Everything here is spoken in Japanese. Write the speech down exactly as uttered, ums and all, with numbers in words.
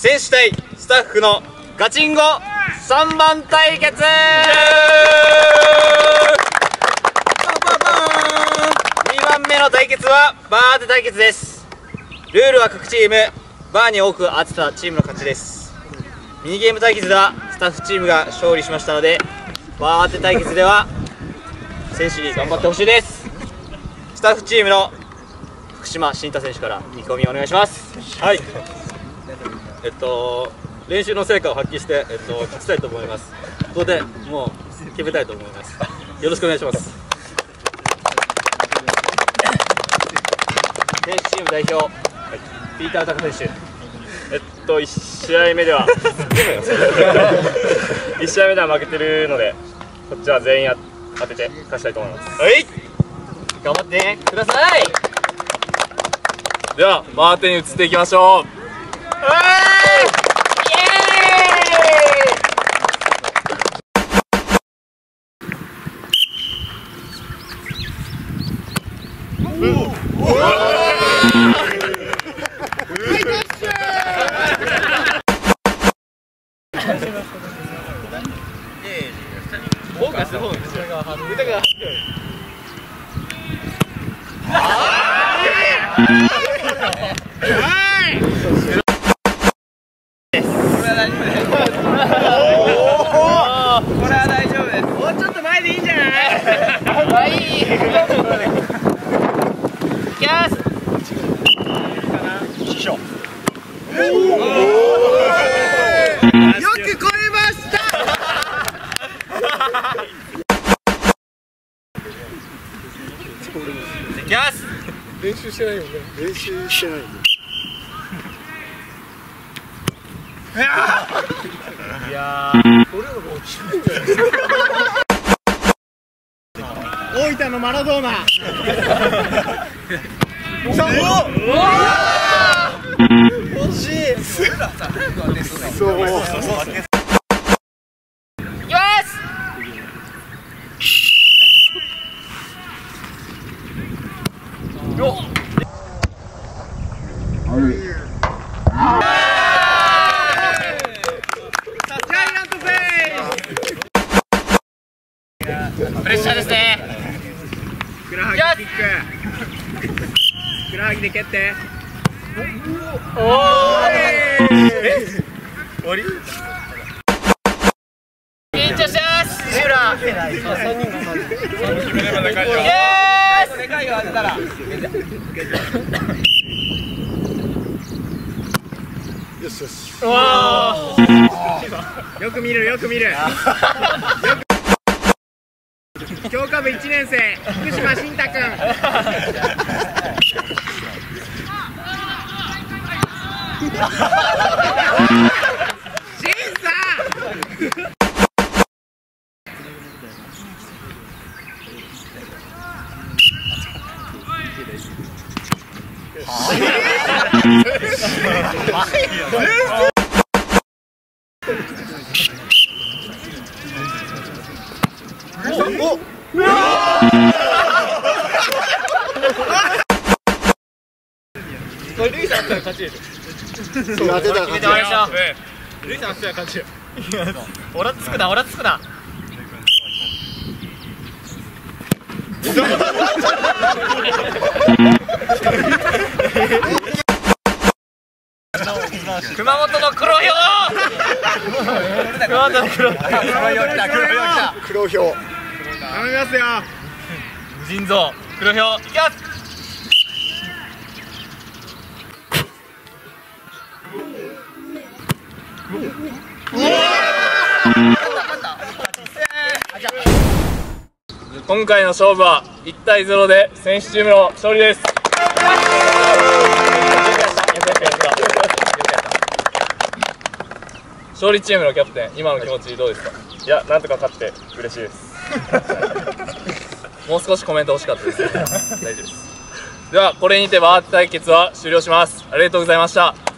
選手対スタッフのガチンコさんばん対決。にばんめの対決はバー当て対決です。ルールは各チームバーに多く当てたチームの勝ちです。ミニゲーム対決ではスタッフチームが勝利しましたので、バー当て対決では選手に頑張ってほしいです。スタッフチームの福島慎太選手から意気込みをお願いします。 はい、えっと練習の成果を発揮して、えっと、勝ちたいと思います。ここでもう決めたいと思います。よろしくお願いします。 選手チーム代表、はい、ピーター隆選手。 えっといち試合目ではいち試合目では負けてるので、こっちは全員当てて勝ちたいと思います。 はい、頑張ってください。 ではバーテンに移っていきましょう。 練習してないよね。練習してないよね。いやー、俺のが落ちるんじゃない。大分のマラドーナ。惜しい。そう。 プレッシャーですね。 ふくらはぎキック。ふくらはぎで蹴って。おーい。終わり？ 緊張してます。シュラ。三人が三人。決めればでかいよ。イエーイ。でかいよ当てたら。 よしよし。 おー。よく見るよく見る。教科部いちねん生福島慎太くん。慎さこれルイさんあったら勝ちでしょ。 そう当てたら勝ち。 ルイさんあったら勝ちよ。 オラつくな、オラつくな。熊本の黒ひょう。熊本の黒ひょう。 黒ひょう。頼みますよ。 無尽蔵黒ひょういきます。 今回の勝負はいちたいゼロで選手チームの勝利です。勝利チームのキャプテン、今の気持ちどうですか？いや、なんとか勝って嬉しいです。もう少しコメント欲しかったです。大丈夫です。ではこれにてバー対決は終了します。ありがとうございました。